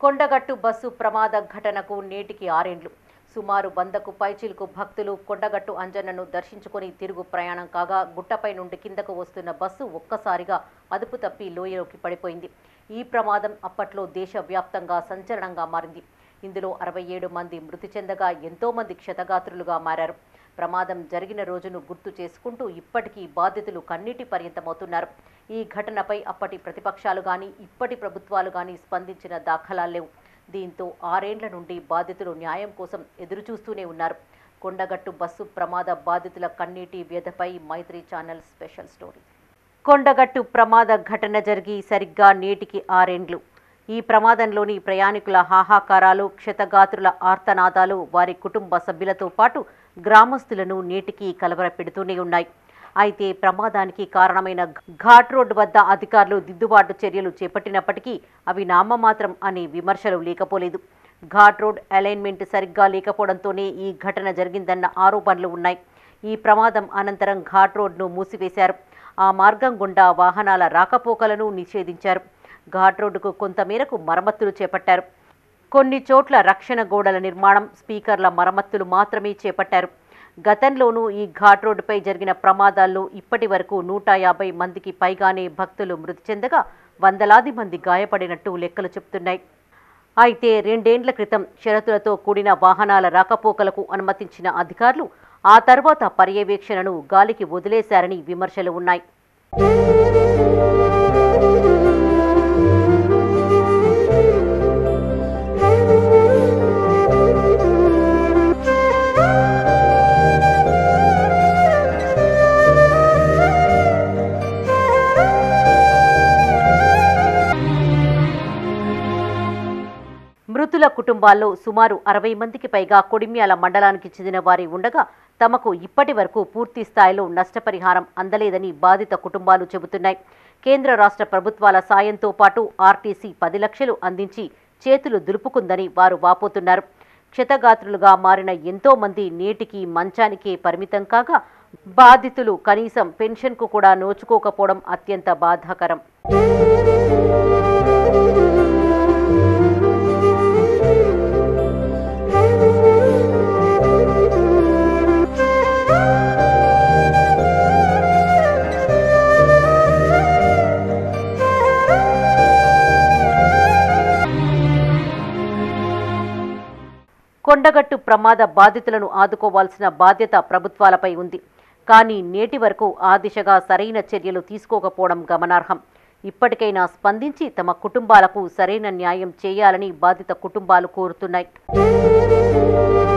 Kondagattu bus ప్రమాద ఘటనకు నేటికి 6 ఏళ్లు. సుమారు 100కు పైచిలుకు భక్తులు కొండగట్టు అంజన్నను దర్శించుకుని తిరుగు ప్రయాణం కాగా గుట్టపై నుండి కిందకు వస్తున్న బస్సు ఒక్కసారిగా అదుపు తప్పి లోయలోకి పడిపోయింది. ఈ ప్రమాదం అప్పట్లో దేశవ్యాప్తంగా సంచలనంగా మారింది. ఇందులో 67 మంది మృతి చెందగా ఎంతో మంది క్షతగాత్రులుగా మారారు. ప్రమాదం జరిగిన రోజును గుర్తు చేసుకుంటూ ఇప్పటికీ బాధితులు కన్నీటి పర్యంతమవుతున్నారు. ఈ ఘటనపై అప్పటి ప్రతిపక్షాలు గాని ఇప్పటి ప్రభుత్వాలు గాని స్పందించిన దాఖలాలు లేవు. దీంతో 6 ఏళ్ల నుండి బాధితులు న్యాయం కోసం ఎదురుచూస్తూనే ఉన్నారు. కొండగట్టు బస్సు ప్రమాద బాధితుల కన్నీటి వ్యధపై Maitri channel special story. Kondagattu ప్రమాద ఘటన జరిగి సరిగ్గా నేటికి 6 ఏళ్లు. ఈ ప్రమాదంలోని ప్రయాణికుల హాహాకారాలు, క్షతగాత్రుల ఆర్తనాదాలు వారి కుటుంబ సభ్యులతో పాటు గ్రామస్తులను నేటికి కలవరపెడుతూనే ఉన్నాయి. అయితే ప్రమాదానికి కారణమైన ఘాట్ రోడ్ వద్ద అధికారులు దిద్దుబాటు చర్యలు చేపట్టినప్పటికీ అవి నామమాత్రం అనే విమర్శలు లేకపోలేదు. ఘాట్ రోడ్ అలైన్మెంట్ సరిగ్గా లేకపోవడంతోనే ఈ ఘటన జరిగిందన్న ఆరోపణలు ఉన్నాయి. ఈ ప్రమాదం అనంతరం ఘాట్ రోడ్ను మూసివేశారు. ఆ మార్గం గుండా వాహనాల రాకపోకలను నిషేధించారు. ఘాట్ రోడ్డుకు కొంతమేరకు మరమ్మతులు చేపట్టారు. కొన్ని చోట్ల రక్షణ గోడల నిర్మాణం, స్పీకర్ల మరమ్మతులు మాత్రమే చేపట్టారు. గతంలోనూ ఈ ఘాట్ రోడ్డుపై జరిగిన ప్రమాదాల్లో ఇప్పటి వరకు 150 మందికి పైగానే భక్తులు మృతి చెందగా వందలాది మంది గాయపడినట్టు లెక్కలు చెబుతున్నాయి. అయితే 2 ఏళ్ల క్రితం షరతులతో కూడిన వాహనాల రాకపోకలకు అనుమతించిన అధికారులు ఆ తర్వాత పర్యవేక్షణను గాలికి వదిలేశారని విమర్శలు ఉన్నాయి. మృతుల కుటుంబాల్లో సుమారు 60 మందికి పైగా కొడిమ్యాల మండలానికి చెందిన వారి ఉండగా తమకు ఇప్పటి వరకు పూర్తి స్థాయిలో నష్టపరిహారం అందలేదని బాధిత కుటుంబాలు చెబుతున్నాయి. కేంద్ర రాష్ట్ర ప్రభుత్వాల సాయంతో పాటు ఆర్టీసీ 10 లక్షలు అందించి చేతులు దులుపుకుందని వారు వాపోతున్నారు. క్షతగాత్రులుగా మారిన ఎంతో మంది నేటికి మంచానికే పరిమితం కాగా బాధితులు కనీసం పెన్షన్కు కూడా నోచుకోకపోవడం అత్యంత బాధాకరం. కొండగట్టు ప్రమాద బాధితులను ఆదుకోవాల్సిన బాధ్యత ప్రభుత్వాలపై ఉంది. కానీ నేటి వరకు ఆ దిశగా సరైన చర్యలు తీసుకోకపోవడం గమనార్హం. ఇప్పటికైనా స్పందించి తమ కుటుంబాలకు సరైన న్యాయం చేయాలని బాధిత కుటుంబాలు కోరుతున్నాయి.